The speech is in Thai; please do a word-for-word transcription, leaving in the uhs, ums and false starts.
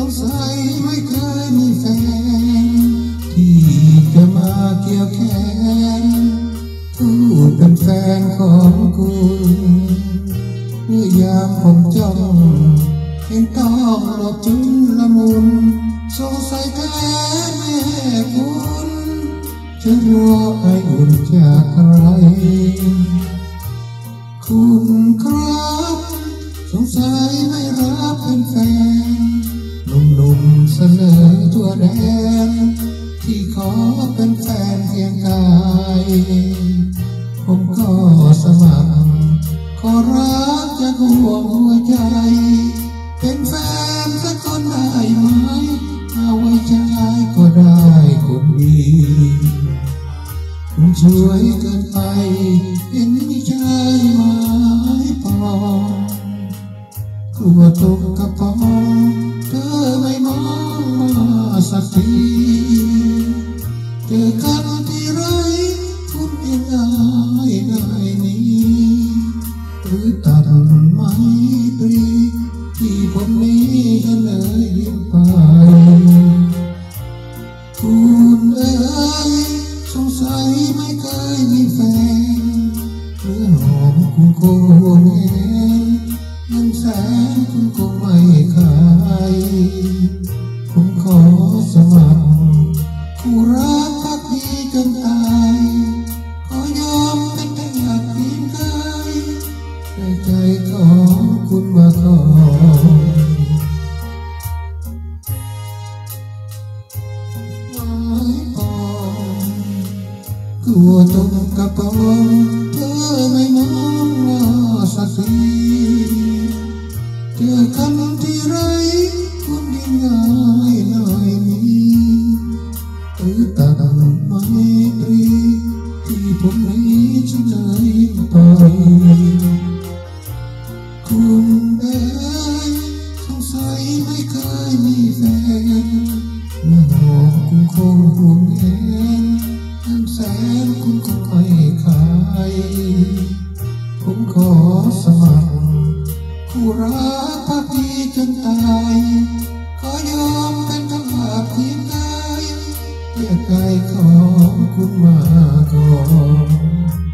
สัยไม่เคยมีแฟนที่จะมาเกี่ยวแขนทูดเป็นแฟนของคุณเมื่อยามผมจ้องเห็นต้องหลบจุนละมุนสงสัยแท้แม่คุณจะรอไออุ่นจากใครคุณครับสงสัยไม่รับเป็นแฟนหนุ่มๆเสนอทั่วแดนที่ขอเป็นแฟนเพียงกายผมก็สมัครขอรักจะห่วงหัวใจเป็นแฟนสักคนได้ไหมเอาไว้ใจก็ได้คนดีคุณช่วยเกินไปเห็นไม่ใช่หมายปองกลัวตกกระป๋องเธอไม่มองมาสักทีเจอกันที่ไรคุณยังง่ายง่ายนี้หรือตัดไม้ตรีที่ผมนี้ก็เลยยิ้มไปคุณเอ๋ยสงสัยไม่เคยมีแฟนเรื่องหอมคุณคงห่วงแหนเงินแสนคุณคงไม่ขายผมขอสมัครคู่รักพักดีจนตายขอยอมเป็นแค่อยากเพียงกายแต่ใจของคุณมาก่อนกลัวตกกระป๋องเธอไม่มองว่าสักทีเจอกันที่ไรคุณยิ่งง่ายหน่อยนี้หรือตัดไม้ตรีที่ผมนี้ฉันเลยไปคุณเอ๋ยสงสัยไม่เคยมีแฟนเมื่อหอมคุณคงห่วงแหนเงินแสนคุณคงไม่ขายผมขอสมัครคู่รักพักดีจนตายขอยอมเป็นทั้งหากเพียงกายเพื่อกายของคุณมาก่อน